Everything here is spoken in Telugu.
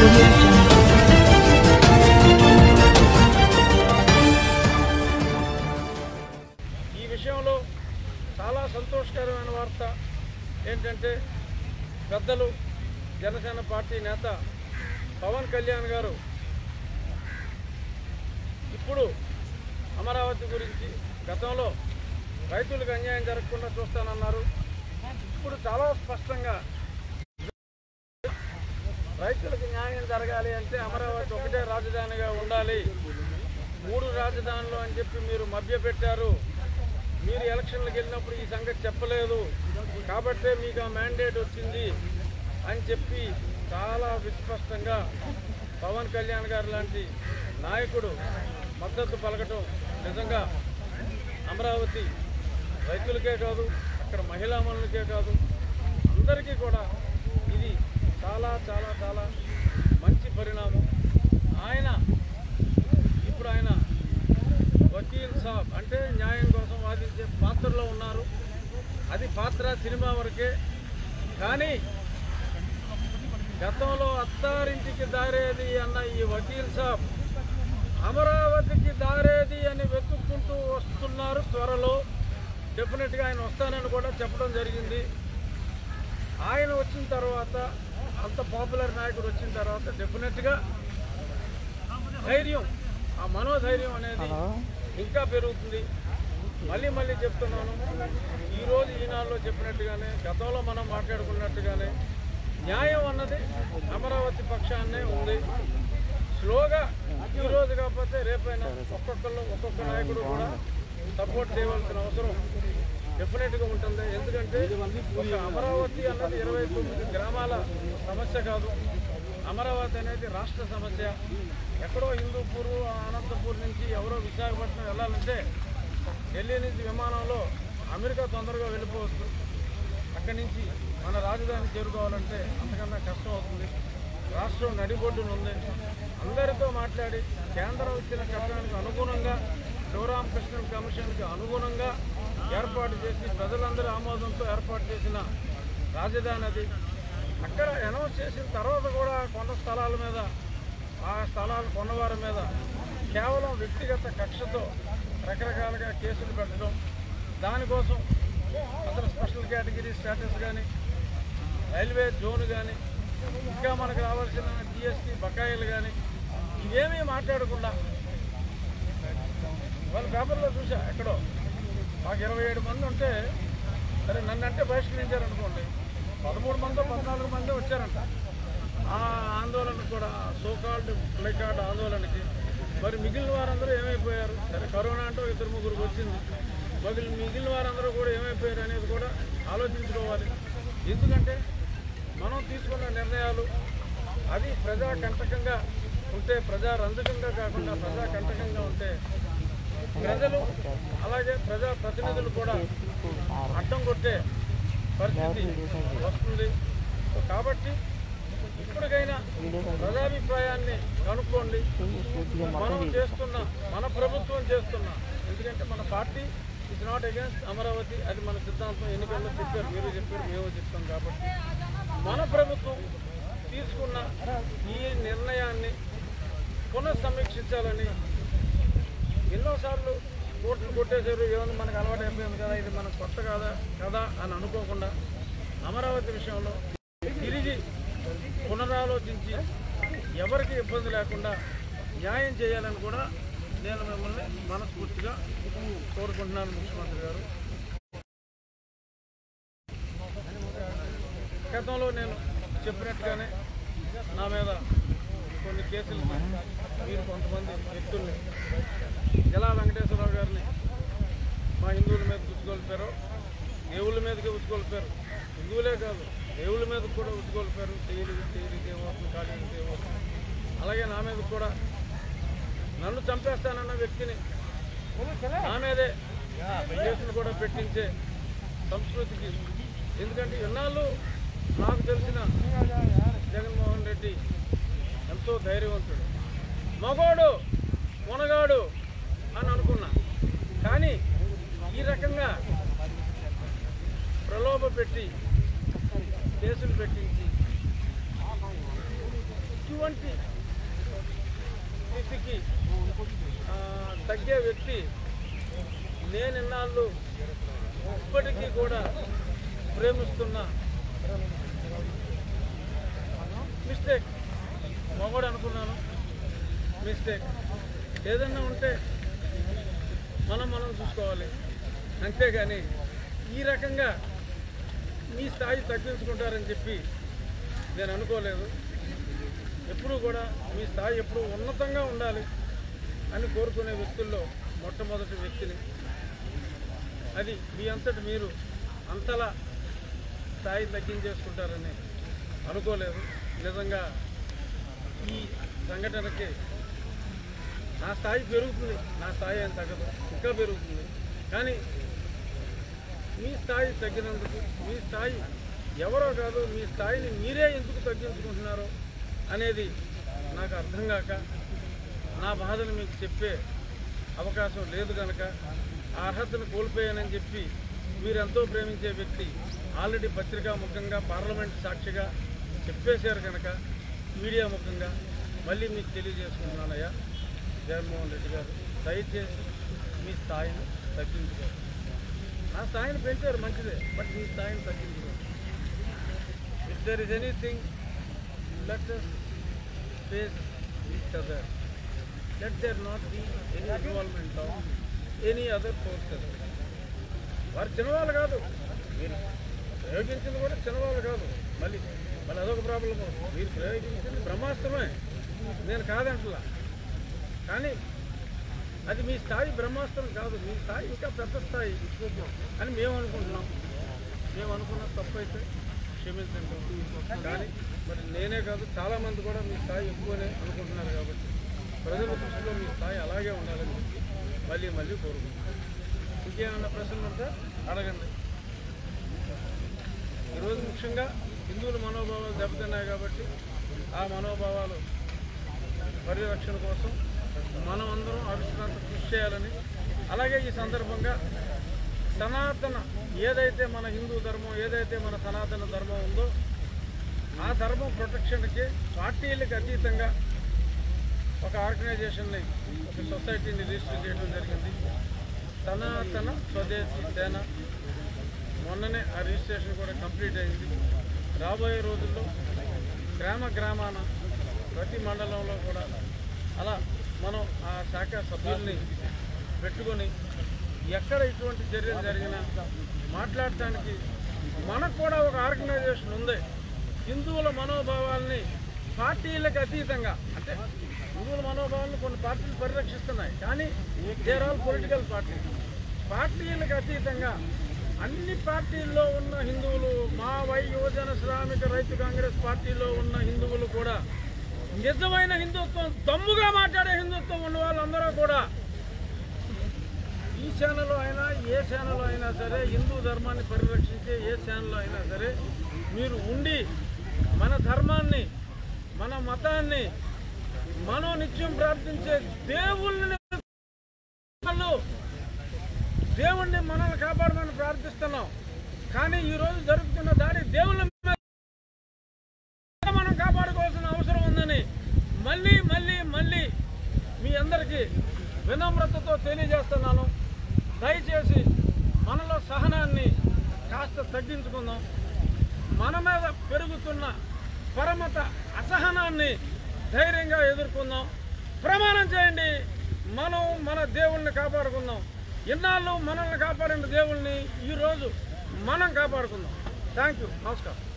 ఈ విషయంలో చాలా సంతోషకరమైన వార్త ఏంటంటే పెద్దలు జనసేన పార్టీ నేత పవన్ కళ్యాణ్ గారు ఇప్పుడు అమరావతి గురించి గతంలో రైతులకు అన్యాయం జరగకుండా చూస్తానన్నారు. ఇప్పుడు చాలా స్పష్టంగా రైతులకు న్యాయం జరగాలి అంటే అమరావతి ఒకటే రాజధానిగా ఉండాలి, 3 రాజధానులు అని చెప్పి మీరు మభ్యపెట్టారు. మీరు ఎలక్షన్లకు వెళ్ళినప్పుడు ఈ సంగతి చెప్పలేదు కాబట్టే మీకు ఆ మ్యాండేట్ వచ్చింది అని చెప్పి చాలా విస్పష్టంగా పవన్ కళ్యాణ్ గారు లాంటి నాయకుడు మద్దతు పలకటం నిజంగా అమరావతి రైతులకే కాదు, అక్కడ మహిళామణులకే కాదు, అందరికీ కూడా ఇది చాలా చాలా చాలా మంచి పరిణామం. ఇప్పుడు ఆయన వకీల్ సాబ్ అంటే న్యాయం కోసం వాదించే పాత్రలో ఉన్నారు. అది పాత్ర సినిమా వరకే. కానీ గతంలో అత్తారింటికి దారేది అన్న ఈ వకీల్ సాబ్ అమరావతికి దారేది అని వెతుక్కుంటూ వస్తున్నారు. త్వరలో డెఫినెట్గా ఆయన వస్తానని కూడా చెప్పడం జరిగింది. ఆయన వచ్చిన తర్వాత, అంత పాపులర్ నాయకుడు వచ్చిన తర్వాత డెఫినెట్గా ధైర్యం, ఆ మనోధైర్యం అనేది ఇంకా పెరుగుతుంది. మళ్ళీ చెప్తున్నాను, ఈరోజు ఈనాడులో చెప్పినట్టుగానే గతంలో మనం మాట్లాడుకున్నట్టుగానే న్యాయం అన్నది అమరావతి పక్షాన్నే ఉంది. స్లోగా ఈరోజు కాకపోతే రేపైనా ఒక్కొక్క నాయకుడు కూడా సపోర్ట్ చేయవలసిన అవసరం డెఫినెట్గా ఉంటుంది. ఎందుకంటే ఒక అమరావతి అన్నది 29 గ్రామాల సమస్య కాదు. అమరావతి అనేది రాష్ట్ర సమస్య. ఎక్కడో హిందూపూర్, అనంతపూర్ నుంచి ఎవరో విశాఖపట్నం వెళ్ళాలంటే ఢిల్లీ నుంచి విమానంలో అమెరికా తొందరగా వెళ్ళిపోవచ్చు. అక్కడి నుంచి మన రాజధాని చేరుకోవాలంటే అంతకన్నా కష్టం అవుతుంది. రాష్ట్రం నడిబొడ్డున ఉంది. అందరితో మాట్లాడి కేంద్రం ఇచ్చిన చట్టానికి అనుగుణంగా, శివరామకృష్ణ కమిషన్కి అనుగుణంగా ఏర్పాటు చేసి ప్రజలందరి ఆమోదంతో ఏర్పాటు చేసిన రాజధాని అది. అక్కడ అనౌన్స్ చేసిన తర్వాత కూడా కొండ స్థలాల మీద, ఆ స్థలాలు కొన్నవారి మీద కేవలం వ్యక్తిగత కక్షతో రకరకాలుగా కేసులు పెట్టడం, దానికోసం అసలు స్పెషల్ కేటగిరీ స్టేటస్ కానీ, రైల్వే జోన్ కానీ, ఇంకా మనకు రావాల్సిన జిఎస్టీ బకాయిలు కానీ ఇవేమీ మాట్లాడకుండా వాళ్ళ పేపర్లో చూసా. ఎక్కడో మాకు 27 మంది ఉంటే సరే నన్నంటే బహిష్కరించారనుకోండి, 13 మందో 14 మందో వచ్చారంట ఆ ఆందోళనకు కూడా, సోకాల్డ్ ప్లేకార్డ్ ఆందోళనకి. మరి మిగిలిన వారందరూ ఏమైపోయారు? సరే కరోనా అంటే 2-3 వచ్చింది, మిగిలిన వారందరూ కూడా ఏమైపోయారు అనేది కూడా ఆలోచించుకోవాలి. ఎందుకంటే మనం తీసుకున్న నిర్ణయాలు అది ప్రజాకంటకంగా ఉంటే, ప్రజారంజకంగా కాకుండా ప్రజాకంటకంగా ఉంటే ప్రజలు అలాగే ప్రజాప్రతినిధులు కూడా అడ్డం కొట్టే పరిస్థితి వస్తుంది. కాబట్టి ఇప్పటికైనా ప్రజాభిప్రాయాన్ని కనుక్కోండి. మన ప్రభుత్వం చేస్తున్న, ఎందుకంటే మన party it's not against Amaravati, అది మన సిద్ధాంతం. ఎన్నికల్లో చెప్పారు, మీరు చెప్పారు, మేము చెప్తాం. కాబట్టి మన ప్రభుత్వం తీసుకున్న ఈ నిర్ణయాన్ని పునఃసమీక్షించాలని. ఎన్నోసార్లు కోర్టులు కొట్టేశారు, ఏమన్నా మనకు అలవాటు అయిపోయింది కదా, ఇది మనకు కొత్త కదా అని అనుకోకుండా అమరావతి విషయంలో తిరిగి పునరాలోచించి ఎవరికి ఇబ్బంది లేకుండా న్యాయం చేయాలని కూడా నేను మిమ్మల్ని మనస్ఫూర్తిగా కోరుకుంటున్నాను. ముఖ్యమంత్రి గారు, గతంలో నేను చెప్పినట్టుగానే నా మీద కొన్ని కేసులు, మీరు కొంతమంది వ్యక్తుల్ని, ఎలా వెంకటేశ్వరరావు గారిని మా హిందువుల మీద ఉచ్చుకొల్పారో, దేవుళ్ళ మీదకే ఉచ్చుకొల్పారు. హిందువులే కాదు, దేవుళ్ళ మీద కూడా ఉచ్చుకొల్పారు. తేలిదేమవుతుంది, కాళీదేమవుతుంది. అలాగే నా మీద కూడా నన్ను చంపేస్తానన్న వ్యక్తిని నా మీదే కేసులు కూడా పెట్టించే సంస్కృతికి. ఎందుకంటే ఇన్నాళ్ళు నాకు తెలిసిన జగన్మోహన్ రెడ్డి ఎంతో ధైర్యవంతుడు, మగోడు, మునగాడు అని అనుకున్నా. కానీ ఈ రకంగా ప్రలోభ పెట్టి కేసులు పెట్టించి ఇటువంటి స్థితికి తగ్గే వ్యక్తి నేను ఇన్నాళ్ళు ఇప్పటికీ కూడా ప్రేమిస్తున్న మిస్టేక్ మగోడు అనుకున్నాను. మిస్టేక్ ఏదన్నా ఉంటే మనం చూసుకోవాలి, అంతేగాని ఈ రకంగా మీ స్థాయి తగ్గించుకుంటారని చెప్పి నేను అనుకోలేదు. ఎప్పుడూ కూడా మీ స్థాయి ఎప్పుడూ ఉన్నతంగా ఉండాలి అని కోరుకునే వ్యక్తుల్లో మొట్టమొదటి వ్యక్తిని. అది మీ అంతటి మీరు అంతలా స్థాయి తగ్గించేసుకుంటారని అనుకోలేదు. నిజంగా ఈ సంఘటనకి నా స్థాయి పెరుగుతుంది, నా స్థాయి అని తగ్గదు, ఇంకా పెరుగుతుంది. కానీ మీ స్థాయి తగ్గినందుకు, మీ స్థాయి ఎవరో కాదు, మీ స్థాయిని మీరే ఎందుకు తగ్గించుకుంటున్నారో అనేది నాకు అర్థం కాక నా బాధను మీకు చెప్పే అవకాశం లేదు కనుక ఆ అర్హతను కోల్పోయానని చెప్పి మీరెంతో ప్రేమించే వ్యక్తి ఆల్రెడీ పత్రికా ముఖంగా పార్లమెంట్ సాక్షిగా చెప్పేశారు కనుక మీడియా ముఖంగా మళ్ళీ మీకు తెలియజేసుకుంటున్నానయ్యా జగన్మోహన్ రెడ్డి గారు, దయచేసి మీ స్థాయిని తగ్గించుకోరు. నా స్థాయిని పెంచారు మంచిదే, బట్ మీ స్థాయిని తగ్గించుకోరు. If there is anything let us face each other. Let there not be any involvement of any other forces. వారు చిన్నవాళ్ళు కాదు, మీరు ప్రయోగించింది కూడా చిన్నవాళ్ళు కాదు. మళ్ళీ అదొక ప్రాబ్లం. మీరు ప్రయోగించింది బ్రహ్మాస్త్రమే, నేను కాదంటలా. కానీ అది మీ స్థాయి బ్రహ్మాస్త్రం కాదు, మీ స్థాయి ఇంకా పెద్ద స్థాయి అని మేము అనుకుంటున్నాం. మేము అనుకున్న తప్పు అయితే క్షమించండి. కానీ మరి నేనే కాదు, చాలామంది కూడా మీ స్థాయి ఎక్కువనే అనుకుంటున్నారు. కాబట్టి ప్రజల దృష్టిలో మీ స్థాయి అలాగే ఉండాలని చెప్పి మళ్ళీ కోరుకుంటున్నాను. ఇంకేమన్నా ప్రశ్నలు ఉంటే అడగండి. ఈరోజు ముఖ్యంగా హిందువుల మనోభావాలు దెబ్బతిన్నాయి కాబట్టి ఆ మనోభావాలు పరిరక్షణ కోసం మనం అందరం అవిశ్రాంత కృషి చేయాలని, అలాగే ఈ సందర్భంగా సనాతన ఏదైతే మన హిందూ ధర్మం, ఏదైతే మన సనాతన ధర్మం ఉందో ఆ ధర్మం ప్రొటెక్షన్కి పార్టీలకు అతీతంగా ఒక ఆర్గనైజేషన్ని, ఒక సొసైటీని రిజిస్టర్ చేయడం జరిగింది. సనాతన స్వదేశీ సేన. మొన్ననే ఆ రిజిస్ట్రేషన్ కూడా కంప్లీట్ అయింది. రాబోయే రోజుల్లో గ్రామాన ప్రతి మండలంలో కూడా అలా మనం ఆ శాఖ సభ్యుల్ని పెట్టుకొని ఎక్కడ ఇటువంటి చర్యలు జరిగినా మాట్లాడటానికి మనకు కూడా ఒక ఆర్గనైజేషన్ ఉంది. హిందువుల మనోభావాల్ని పార్టీలకు అతీతంగా, అంటే హిందువుల మనోభావాలను కొన్ని పార్టీలు పరిరక్షిస్తున్నాయి, కానీ దేర్ ఆల్ పొలిటికల్ పార్టీలకు అతీతంగా అన్ని పార్టీల్లో ఉన్న హిందువులు, మావై, యువజన, శ్రామిక, రైతు కాంగ్రెస్ పార్టీలో ఉన్న హిందువులు కూడా నిజమైన హిందుత్వం, దమ్ముగా మాట్లాడే హిందుత్వం ఉన్న వాళ్ళందరూ కూడా ఈ ఛానల్లో అయినా ఏ ఛానల్లో అయినా సరే, హిందూ ధర్మాన్ని పరిరక్షించే ఏ ఛానల్లో అయినా సరే మీరు ఉండి మన ధర్మాన్ని, మన మతాన్ని, మనం నిత్యం ప్రార్థించే దేవుణ్ణి మనల్ని కాపాడమని ప్రార్థిస్తున్నాం. కానీ ఈరోజు జరుగుతున్న దాడి దేవుళ్ళ మనం కాపాడుకోవాల్సిన అవసరం ఉందని మళ్ళీ మీ అందరికీ వినమ్రతతో తెలియజేస్తున్నాను. దయచేసి మనలో సహనాన్ని కాస్త తగ్గించుకుందాం. మన మీద పెరుగుతున్న పరమత అసహనాన్ని ధైర్యంగా ఎదుర్కొందాం. ప్రమాణం చేయండి, మనం మన దేవుళ్ళని కాపాడుకుందాం. ఇన్నాళ్ళు మనల్ని కాపాడిన దేవుళ్ళని ఈరోజు మనం కాపాడుకుందాం. Thank you. నమస్కారం.